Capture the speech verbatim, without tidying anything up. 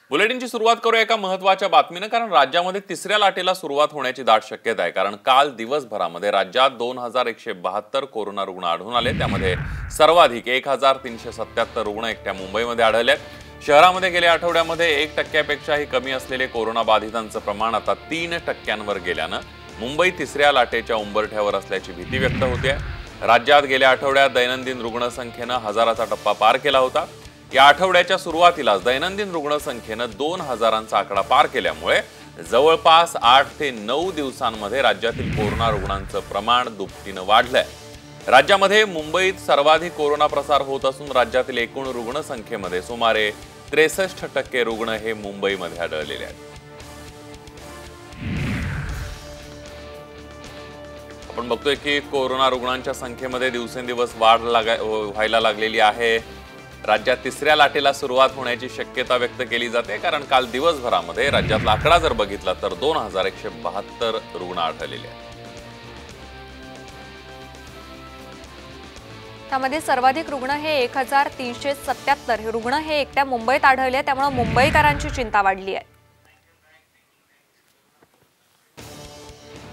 बुलेटिनची सुरुवात करूया एका महत्त्वाच्या बातमीने, कारण राज्यामध्ये तिसऱ्या लाटेला सुरुवात होण्याची दाट शक्यता आहे। कारण काल दिवसभरामध्ये राज्यात दोन हजार एकशे बहात्तर कोरोना रुग्ण आढळून आले। त्यामध्ये सर्वाधिक एक हजार तीनशे सत्याहत्तर रुग्ण एकट्या मुंबईमध्ये आढळले। शहरामध्ये गेल्या आठवड्यामध्ये एक टक्क्यापेक्षाही कमी असलेले कोरोना बाधितांचं प्रमाण आता तीन टक्क्यांवर गेल्यानं मुंबई तिसऱ्या लाटेच्या उंबरठ्यावर असल्याची भीती व्यक्त होते। राज्यात गेल्या आठवड्यात दैनंदिन रुग्णसंख्येनं हजाराचा टप्पा पार केला होता। या आठवड्याच्या सुरुवातीलाच दैनंदिन रुग्णसंख्येनं दोन हजारांचा आकडा पार केल्यामुळे जवळपास आठ ते नऊ दिवसांमध्ये राज्यातील कोरोना रुग्णांचं प्रमाण दुपटीनं वाढलंय। राज्यामध्ये मुंबईत सर्वाधिक कोरोना प्रसार होत असून राज्यातील एकूण रुग्णसंख्येमध्ये सुमारे त्रेसष्ट टक्के रुग्ण हे मुंबईमध्ये आढळलेले आहेत। आपण बघतोय की कोरोना रुग्णांच्या संख्येमध्ये दिवसेंदिवस वाढ व्हायला लागलेली आहे। राज्यात तिसऱ्या लाटेला सुरुवात होण्याची शक्यता व्यक्त केली जाते, कारण काल दिवसभरामध्ये राज्यातला आकडा जर बघितला तर दोन हजार एकशे बहात्तर रुग्ण आढळलेले आहेत। त्यामध्ये सर्वाधिक रुग्ण हे एक हजार तीनशे सत्याहत्तर हे रुग्ण हे एकट्या मुंबईत आढळले, त्यामुळे मुंबईकरांची चिंता वाढली आहे।